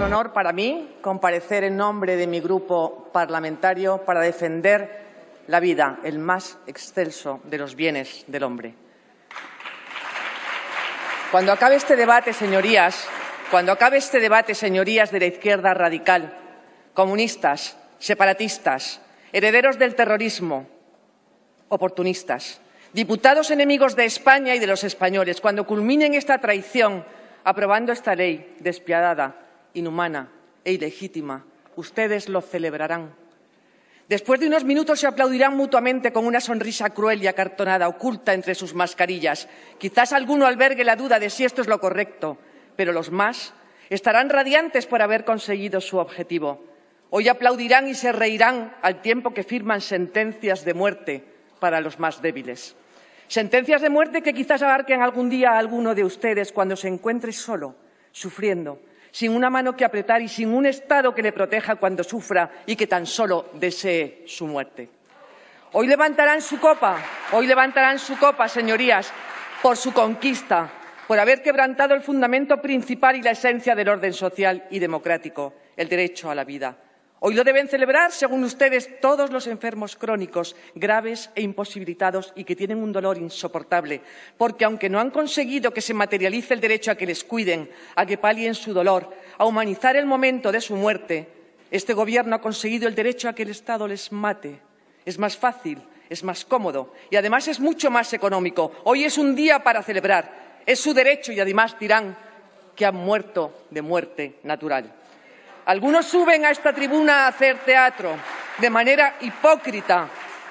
un honor para mí comparecer en nombre de mi grupo parlamentario para defender la vida, el más excelso de los bienes del hombre. Cuando acabe este debate, señorías, de la izquierda radical, comunistas, separatistas, herederos del terrorismo, oportunistas, diputados enemigos de España y de los españoles, cuando culminen esta traición aprobando esta ley despiadada, inhumana e ilegítima, ustedes lo celebrarán. Después de unos minutos se aplaudirán mutuamente con una sonrisa cruel y acartonada oculta entre sus mascarillas. Quizás alguno albergue la duda de si esto es lo correcto, pero los más estarán radiantes por haber conseguido su objetivo. Hoy aplaudirán y se reirán al tiempo que firman sentencias de muerte para los más débiles. Sentencias de muerte que quizás abarquen algún día a alguno de ustedes cuando se encuentre solo, sufriendo, sin una mano que apretar y sin un Estado que le proteja cuando sufra y que tan solo desee su muerte. Hoy levantarán su copa, señorías, por su conquista, por haber quebrantado el fundamento principal y la esencia del orden social y democrático, el derecho a la vida. Hoy lo deben celebrar, según ustedes, todos los enfermos crónicos, graves e imposibilitados y que tienen un dolor insoportable, porque aunque no han conseguido que se materialice el derecho a que les cuiden, a que palien su dolor, a humanizar el momento de su muerte, este Gobierno ha conseguido el derecho a que el Estado les mate. Es más fácil, es más cómodo y además es mucho más económico. Hoy es un día para celebrar. Es su derecho y además dirán que han muerto de muerte natural. Algunos suben a esta tribuna a hacer teatro de manera hipócrita,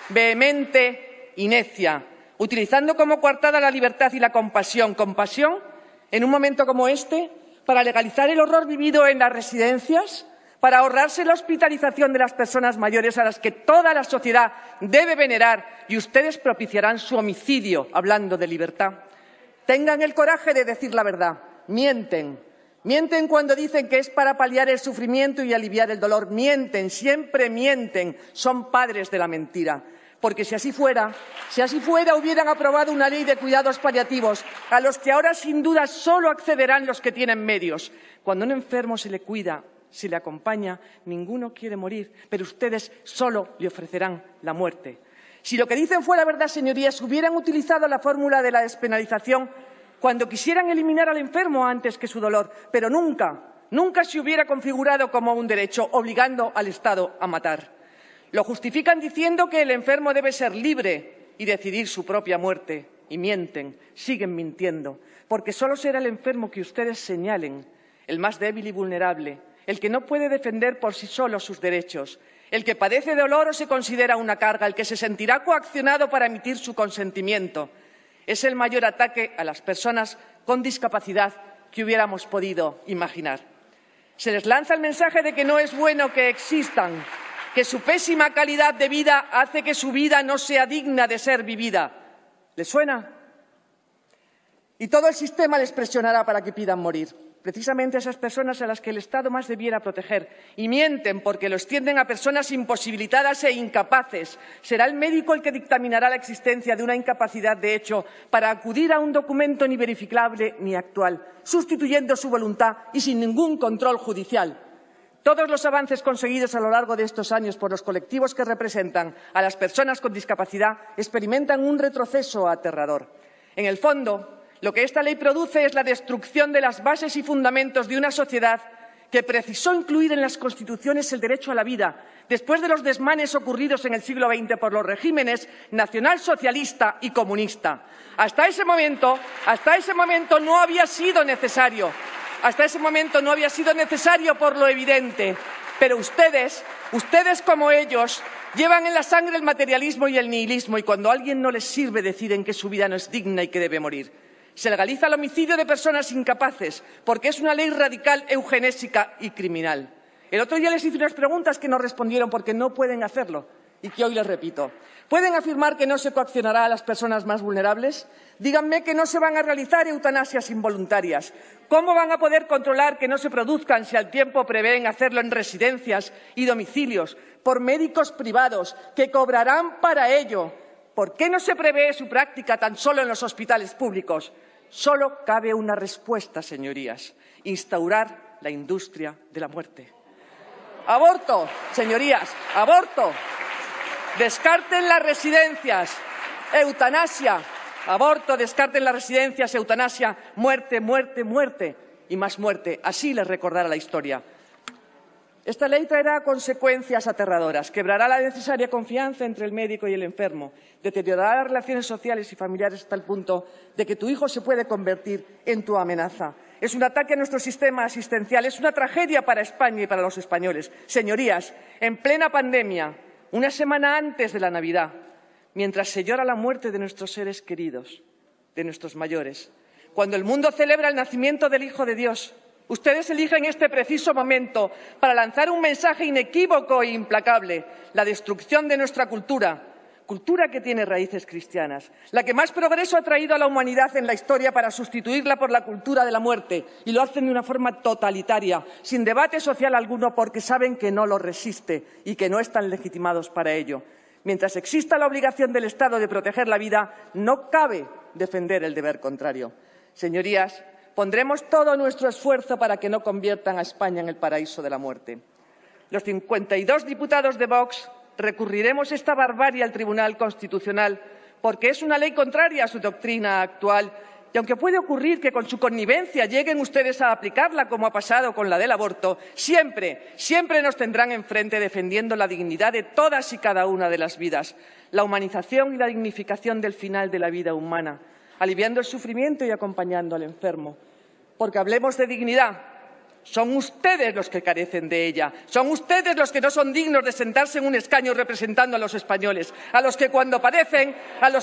vehemente y necia, utilizando como coartada la libertad y la compasión. Compasión en un momento como este para legalizar el horror vivido en las residencias, para ahorrarse la hospitalización de las personas mayores a las que toda la sociedad debe venerar y ustedes propiciarán su homicidio hablando de libertad. Tengan el coraje de decir la verdad. Mienten. Mienten cuando dicen que es para paliar el sufrimiento y aliviar el dolor. Mienten, siempre mienten. Son padres de la mentira. Porque si así fuera, hubieran aprobado una ley de cuidados paliativos a los que ahora sin duda solo accederán los que tienen medios. Cuando a un enfermo se le cuida, se le acompaña, ninguno quiere morir, pero ustedes solo le ofrecerán la muerte. Si lo que dicen fuera verdad, señorías, hubieran utilizado la fórmula de la despenalización cuando quisieran eliminar al enfermo antes que su dolor, pero nunca se hubiera configurado como un derecho, obligando al Estado a matar. Lo justifican diciendo que el enfermo debe ser libre y decidir su propia muerte. Y mienten, siguen mintiendo, porque solo será el enfermo que ustedes señalen, el más débil y vulnerable, el que no puede defender por sí solo sus derechos, el que padece dolor o se considera una carga, el que se sentirá coaccionado para emitir su consentimiento. Es el mayor ataque a las personas con discapacidad que hubiéramos podido imaginar. Se les lanza el mensaje de que no es bueno que existan, que su pésima calidad de vida hace que su vida no sea digna de ser vivida. ¿Les suena? Y todo el sistema les presionará para que pidan morir. Precisamente a esas personas a las que el Estado más debiera proteger. Y mienten porque lo extienden a personas imposibilitadas e incapaces. Será el médico el que dictaminará la existencia de una incapacidad de hecho para acudir a un documento ni verificable ni actual, sustituyendo su voluntad y sin ningún control judicial. Todos los avances conseguidos a lo largo de estos años por los colectivos que representan a las personas con discapacidad experimentan un retroceso aterrador. En el fondo, lo que esta ley produce es la destrucción de las bases y fundamentos de una sociedad que precisó incluir en las constituciones el derecho a la vida, después de los desmanes ocurridos en el siglo XX por los regímenes nacionalsocialista y comunista. Hasta ese momento no había sido necesario. Hasta ese momento no había sido necesario por lo evidente. Pero ustedes como ellos, llevan en la sangre el materialismo y el nihilismo y cuando a alguien no les sirve deciden que su vida no es digna y que debe morir. Se legaliza el homicidio de personas incapaces porque es una ley radical, eugenésica y criminal. El otro día les hice unas preguntas que no respondieron porque no pueden hacerlo y que hoy les repito. ¿Pueden afirmar que no se coaccionará a las personas más vulnerables? Díganme que no se van a realizar eutanasias involuntarias. ¿Cómo van a poder controlar que no se produzcan si al tiempo prevén hacerlo en residencias y domicilios por médicos privados que cobrarán para ello? ¿Por qué no se prevé su práctica tan solo en los hospitales públicos? Solo cabe una respuesta, señorías: instaurar la industria de la muerte. Aborto, señorías, aborto. Descarten las residencias. Eutanasia. Aborto, descarten las residencias, eutanasia, muerte, muerte, muerte y más muerte. Así les recordará la historia. Esta ley traerá consecuencias aterradoras, quebrará la necesaria confianza entre el médico y el enfermo, deteriorará las relaciones sociales y familiares hasta el punto de que tu hijo se puede convertir en tu amenaza. Es un ataque a nuestro sistema asistencial, es una tragedia para España y para los españoles. Señorías, en plena pandemia, una semana antes de la Navidad, mientras se llora la muerte de nuestros seres queridos, de nuestros mayores, cuando el mundo celebra el nacimiento del Hijo de Dios, ustedes eligen este preciso momento para lanzar un mensaje inequívoco e implacable: la destrucción de nuestra cultura, cultura que tiene raíces cristianas, la que más progreso ha traído a la humanidad en la historia, para sustituirla por la cultura de la muerte, y lo hacen de una forma totalitaria, sin debate social alguno, porque saben que no lo resiste y que no están legitimados para ello. Mientras exista la obligación del Estado de proteger la vida, no cabe defender el deber contrario. Señorías, pondremos todo nuestro esfuerzo para que no conviertan a España en el paraíso de la muerte. Los 52 diputados de Vox recurriremos esta barbarie al Tribunal Constitucional porque es una ley contraria a su doctrina actual, y aunque puede ocurrir que con su connivencia lleguen ustedes a aplicarla, como ha pasado con la del aborto, siempre, siempre nos tendrán enfrente defendiendo la dignidad de todas y cada una de las vidas, la humanización y la dignificación del final de la vida humana, aliviando el sufrimiento y acompañando al enfermo. Porque hablemos de dignidad, son ustedes los que carecen de ella, son ustedes los que no son dignos de sentarse en un escaño representando a los españoles, a los que cuando padecen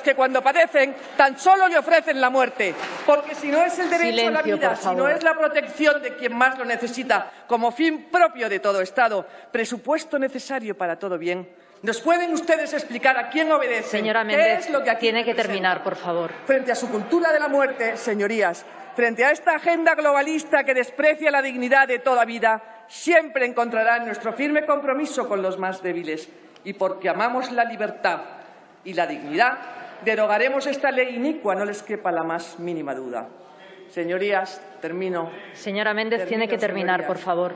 tan solo le ofrecen la muerte, porque si no es el derecho a la vida, si no es la protección de quien más lo necesita como fin propio de todo Estado, presupuesto necesario para todo bien, ¿nos pueden ustedes explicar a quién obedecen? Señora Méndez, tiene que terminar, por favor. Frente a su cultura de la muerte, señorías, frente a esta agenda globalista que desprecia la dignidad de toda vida, siempre encontrarán nuestro firme compromiso con los más débiles. Y porque amamos la libertad y la dignidad, derogaremos esta ley inicua, no les quepa la más mínima duda. Señorías, termino. Señora Méndez, tiene que terminar, por favor.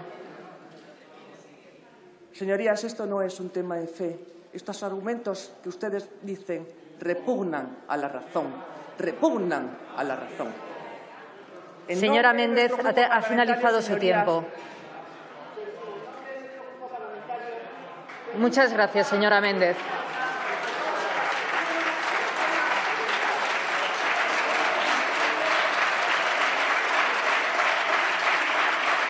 Señorías, esto no es un tema de fe. Estos argumentos que ustedes dicen repugnan a la razón. Repugnan a la razón. Señora Méndez, ha finalizado su tiempo. Muchas gracias, señora Méndez.